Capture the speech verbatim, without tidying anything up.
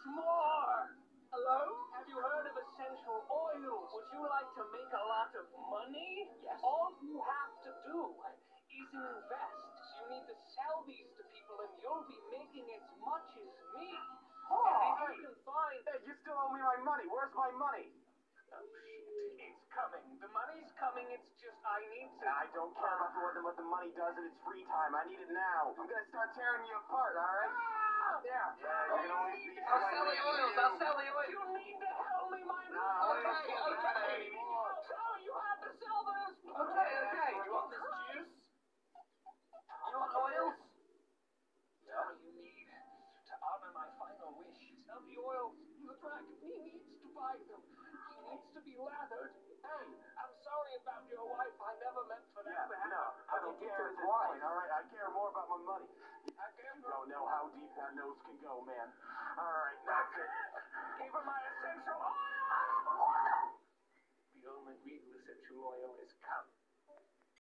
more. Hello? Have you heard of essential oils? Would you like to make a lot of money? Yes. All you have to do is invest. You need to sell these to people and you'll be making as much as me. Oh, and if you can find... Hey, you still owe me my money. Where's my money? Oh, shit. It's coming. The money's coming. It's just I need to... I don't care about what the, what the money does in its free time. I need it now. I'm going to start tearing you apart, all right? Ah! Yeah. Yeah, you can always be... I'll sell the oils. I'll sell the oils. You need to help me, my No, okay, okay, okay. anymore. So you have to sell this. Okay, okay. You want this juice? You want oils? Tell me you need to honor my final wish. Sell the oils. The dragon, he needs to buy them. He needs to be lathered. Hey, I'm sorry about your wife. I never meant for that Yeah, to happen. no, I don't care at this point, all right? I care more about my money. I can't You don't know how deep that nose can go, man. All right.